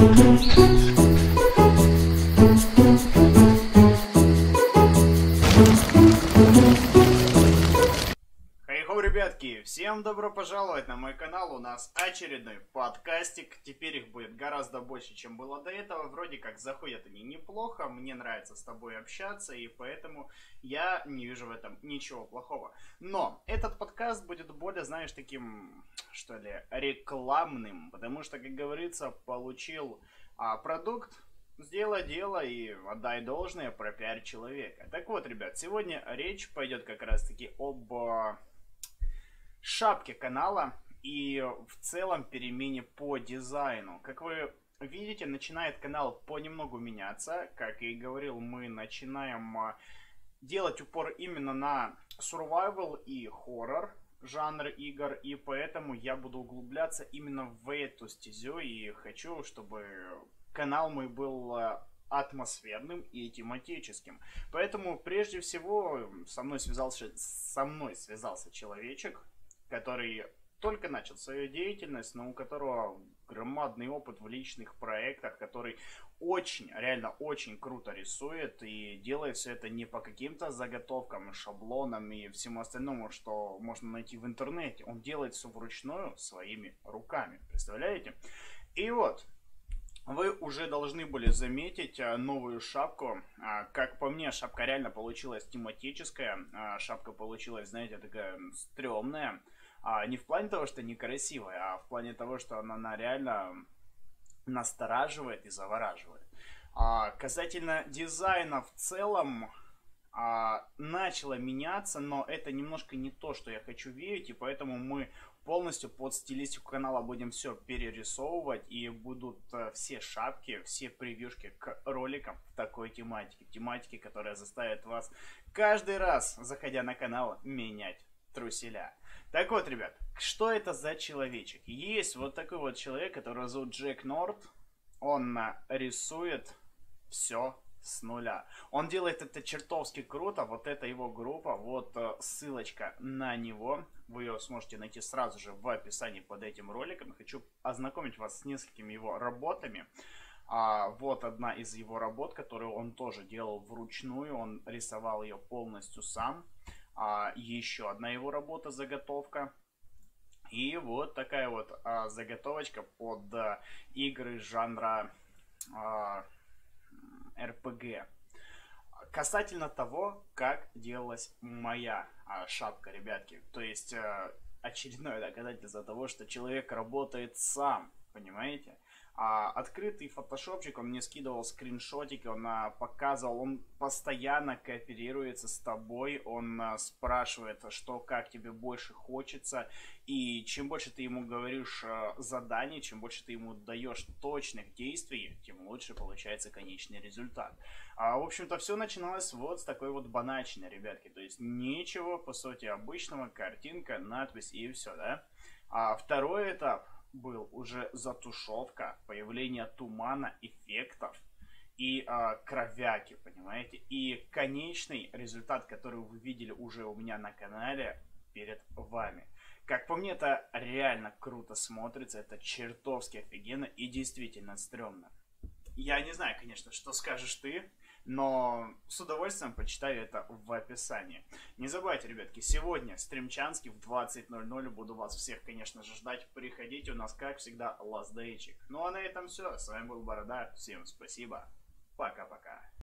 Хей-хоу, ребятки! Всем добро пожаловать на мой канал. У нас очередной подкастик. Теперь их будет гораздо больше, чем было до этого. Вроде как заходят они неплохо. Мне нравится с тобой общаться, и поэтому я не вижу в этом ничего плохого. Но этот подкаст будет более, знаешь, таким, что ли, рекламным. Потому что, как говорится, получил продукт. Сделай дело и отдай должное, пропиарь человека. Так вот, ребят, сегодня речь пойдет как раз таки об шапке канала и в целом перемене по дизайну. Как вы видите, начинает канал понемногу меняться. Как и говорил, мы начинаем делать упор именно на survival и хоррор жанр игр, и поэтому я буду углубляться именно в эту стезю и хочу, чтобы канал мой был атмосферным и тематическим. Поэтому прежде всего со мной связался человечек, который только начал свою деятельность, но у которого громадный опыт в личных проектах, который очень, реально очень круто рисует и делает все это не по каким-то заготовкам, шаблонам и всему остальному, что можно найти в интернете. Он делает все вручную своими руками. Представляете? И вот, вы уже должны были заметить новую шапку. Как по мне, шапка реально получилась тематическая. Шапка получилась, знаете, такая стрёмная. Не в плане того, что некрасивая, а в плане того, что она реально настораживает и завораживает. Касательно дизайна в целом, начало меняться, но это немножко не то, что я хочу видеть, и поэтому мы полностью под стилистику канала будем все перерисовывать, и будут все шапки, все превьюшки к роликам в такой тематике. Тематике, которая заставит вас каждый раз, заходя на канал, менять труселя. Так вот, ребят, что это за человечек? Есть вот такой вот человек, которого зовут Джек Норт. Он рисует все с нуля. Он делает это чертовски круто. Вот это его группа. Вот ссылочка на него. Вы ее сможете найти сразу же в описании под этим роликом. Хочу ознакомить вас с несколькими его работами. Вот одна из его работ, которую он тоже делал вручную. Он рисовал ее полностью сам. Еще одна его работа, заготовка. И вот такая вот заготовочка под игры жанра RPG. Касательно того, как делалась моя шапка, ребятки. То есть очередное доказательство того, что человек работает сам. Понимаете? Открытый фотошопчик, он мне скидывал скриншотики, он показывал, он постоянно кооперируется с тобой, он спрашивает, что, как тебе больше хочется, и чем больше ты ему говоришь заданий, чем больше ты ему даешь точных действий, тем лучше получается конечный результат. В общем-то, все начиналось вот с такой вот банальщины, ребятки, то есть ничего, по сути, обычного, картинка, надпись и все, да. Второй этап был уже затушевка, появление тумана, эффектов и кровяки, понимаете? И конечный результат, который вы видели уже у меня на канале, перед вами. Как по мне, это реально круто смотрится, это чертовски офигенно и действительно стрёмно. Я не знаю, конечно, что скажешь ты, но с удовольствием почитаю это в описании. Не забывайте, ребятки, сегодня стримчанский в 20:00. Буду вас всех, конечно же, ждать. Приходите, у нас, как всегда, ластдейчик. Ну а на этом все. С вами был Борода. Всем спасибо. Пока-пока.